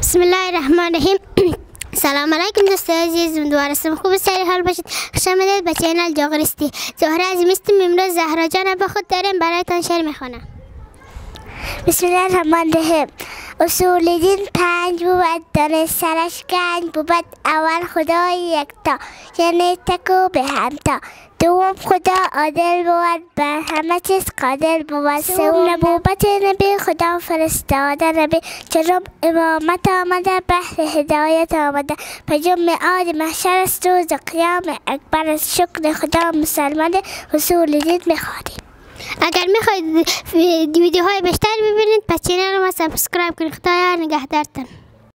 بسم الله الرحمن الرحیم. سلام علیکم دوستان عزیز، امیدوارم خوب سری حال باشید. خوش آمدید به چینل جغرافی. زهره عزیز هستم. امروز زهرا جان با خود داریم برایتان شعر میخوانم. بسم الله الرحمن الرحیم. اصول دین 5 بود، دانستنش 5 بود. اول خدای یکتا، یعنی تکو به همتا. دوم خدا عادل بود، بر همه چیز قادر بود. سوم نبوت نبی، خدا فرستاده نبی. چهارم امامت آمده، بحر هدایت آمده. پنجم میعاد محشر است، روز قیام اکبر است. شکر خدا مسلمان اصول دین میخوانیم. اگر میخواید ویدیوهای بیشتر ببینید پس چینل ما سابسکرایب کنید. خدا یار نگهدارتان.